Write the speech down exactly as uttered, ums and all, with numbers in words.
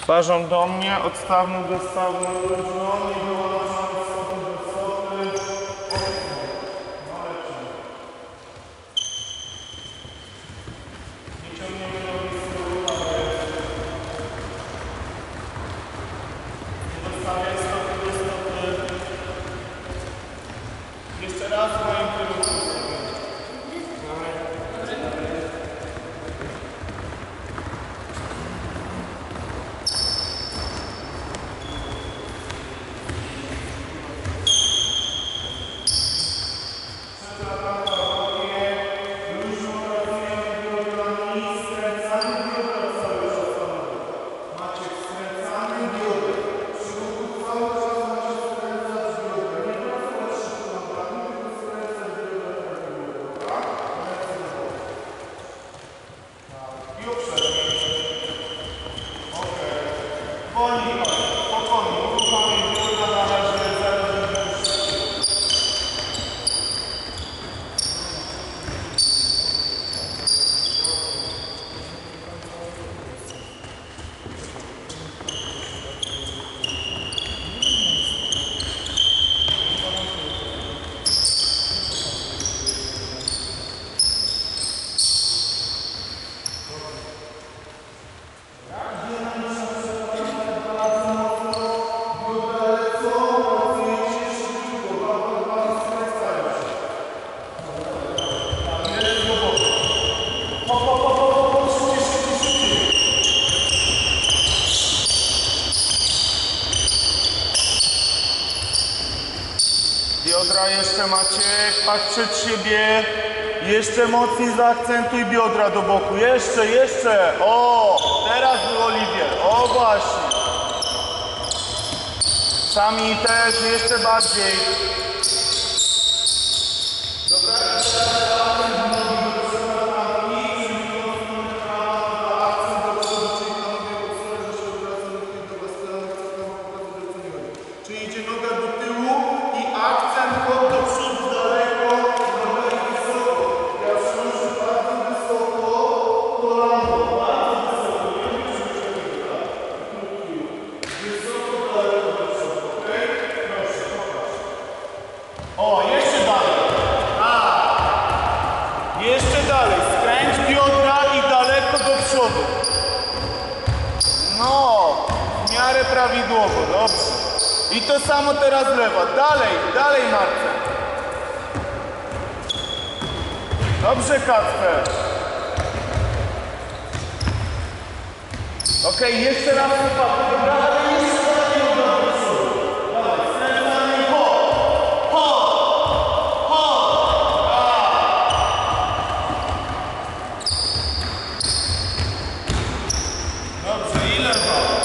Twarzą do mnie, odstawny do stawu, luźno, nie było naszą stopy do stopy. Nie ciągniemy nogi z tyłu, nie dostawiaj stopy do stopy. Jeszcze raz w moim kierunku. Biodra jeszcze Maciek, patrz przed siebie, jeszcze mocniej zaakcentuj biodra do boku, jeszcze, jeszcze, o, teraz był Oliwier, o właśnie. Sami też, jeszcze bardziej. Dobra, czyli idzie noga do tyłu i akcent chod do przodu daleko, noga i wysoko. Ja przynoszę bardzo wysoko, kolano, bardzo wysoko, nie wiem czy się tak. Wysoko, daleko do przodu, ok? Proszę, pokaż. O, jeszcze dalej. A, jeszcze dalej. Skręć biodra i daleko do przodu. No, w miarę prawidłowo, dobrze. I to samo teraz lewa. Dalej, dalej Marcel. Dobrze Kacper. Ok, jeszcze raz wypadek. Dobra, ale jeszcze dalej od do przodu. Dawaj, skręcamy i hop. Hop. Hop. Dobrze, i lewa.